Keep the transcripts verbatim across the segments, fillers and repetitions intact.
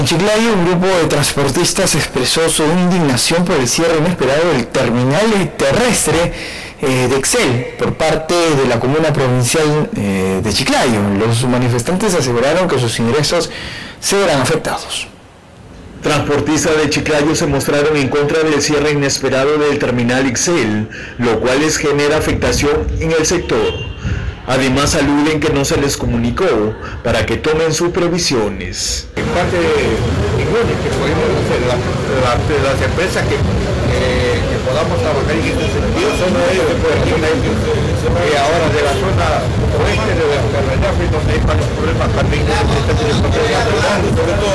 Chiclayo, un grupo de transportistas expresó su indignación por el cierre inesperado del terminal terrestre eh, de Excel por parte de la comuna provincial eh, de Chiclayo. Los manifestantes aseguraron que sus ingresos se verán afectados. Transportistas de Chiclayo se mostraron en contra del cierre inesperado del terminal Excel, lo cual les genera afectación en el sector. Además aluden que no se les comunicó para que tomen sus previsiones. En parte ninguna, que podemos hacer las, las, las empresas que, eh, que podamos trabajar en este sentido son ellos de por aquí, que ahora de la zona oeste de la carretera, donde hay varios problemas también, sobre todo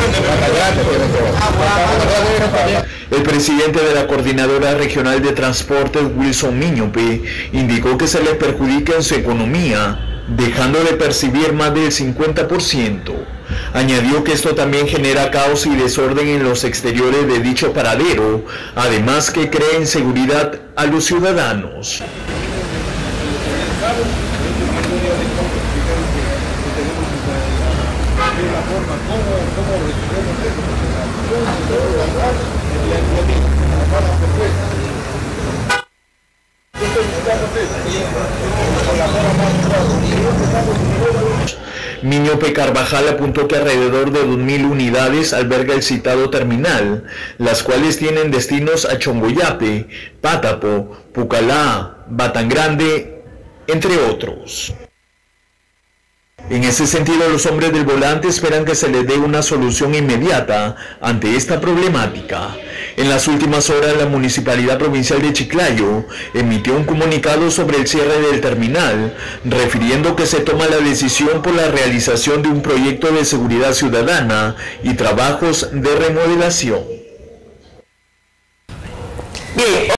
el presidente de la Coordinadora Regional de Transportes, Wilson Miñope, indicó que se le perjudica en su economía, dejando de percibir más del cincuenta por ciento. Añadió que esto también genera caos y desorden en los exteriores de dicho paradero, además que crea inseguridad a los ciudadanos. Miñope Carvajal apuntó que alrededor de dos mil unidades alberga el citado terminal, las cuales tienen destinos a Chongoyape, Pátapo, Pucallá, Batangrande, entre otros. En ese sentido, los hombres del volante esperan que se les dé una solución inmediata ante esta problemática. En las últimas horas, la Municipalidad Provincial de Chiclayo emitió un comunicado sobre el cierre del terminal, refiriendo que se toma la decisión por la realización de un proyecto de seguridad ciudadana y trabajos de remodelación. Bien.